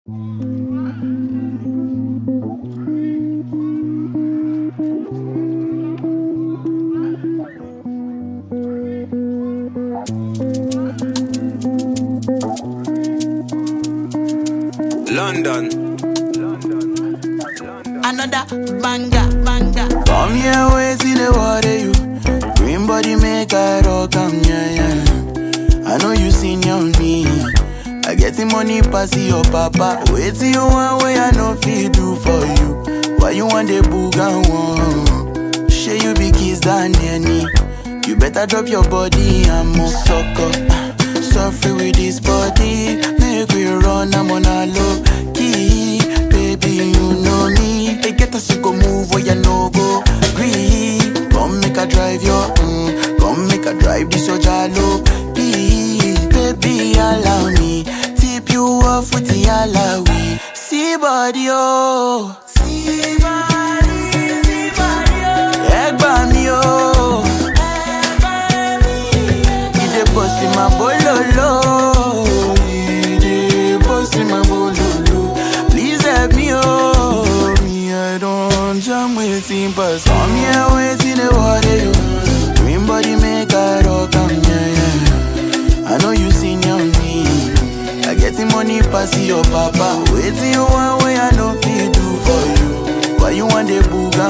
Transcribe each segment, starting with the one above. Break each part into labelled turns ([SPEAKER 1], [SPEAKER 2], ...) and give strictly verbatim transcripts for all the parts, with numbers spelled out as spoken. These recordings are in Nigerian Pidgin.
[SPEAKER 1] London.
[SPEAKER 2] Another banger, banger.
[SPEAKER 3] Come here, wait till the water you. Green body make I rock, come yeah, yeah. I know you seen on me. I get the money pass your papa. Wait till you want way I know feel do for you. Why you want the buga one? Shey you be Kizz Daniel. You better drop your body and move Soco. Suffer with this body. Make we run, I'm on a low key. Baby, you know me. They get us to go move where you no go. Green, come make a drive your mm. Come make a drive this your jalo. Please, baby, allow me. Tip you off with the alawi. See body, oh. See body, see body, oh. Egg by me, oh. Egg by me. Get the boss in my bololo. Get the boss in my bololo. Please help me, oh. Me, I don't jam waiting, but come here, waiting the water, you. Green body make a rock, come yeah, yeah. I know you seen on me. I get the money pass your papa. Wait till you want way I know feel do for you. Why you want the buga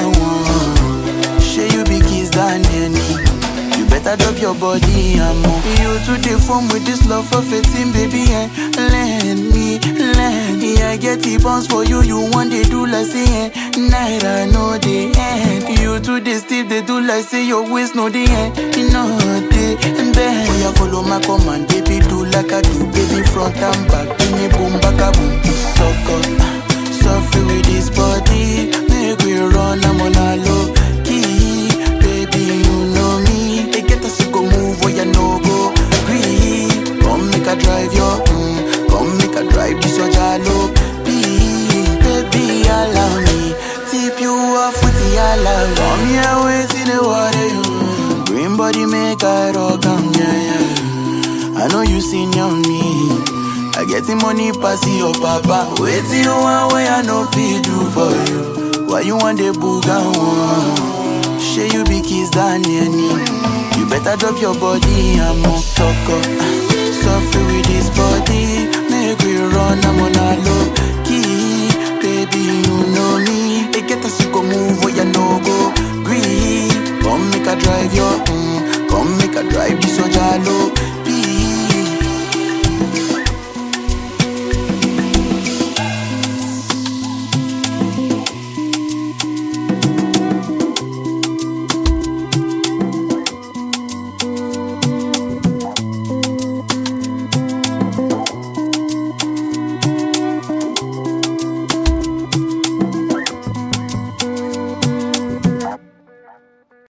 [SPEAKER 3] one? Shey you be Kizz Daniel. You better drop your body and move. You to the form with this love for fifteen, baby, and lend me, lend me. I get the bounce for you. You want they do like say night I know the end. You to the steep they do like say your waist know the end. You know the bend. Oh yeah, follow my command, baby, do like I do, baby, front and back, give me boom, back a boom. Soco, suffer with this body, make we run, I'm on a low key, baby, you know me. They get us to go move where you no go. Green, come make a drive your, mm, come make a drive this your jalo. Please, baby, allow me, tip you off with the alawi. Come here, wait in the water, you. Green body make a rock, come yeah, yeah. I know you seen on me. I get the money pass your papa. Wait till you want way I know feel do for you. Why you want the buga one? Shey you be Kizz Daniel. You better drop your body and move Soco. Suffer with this body. Make we run, I'm on a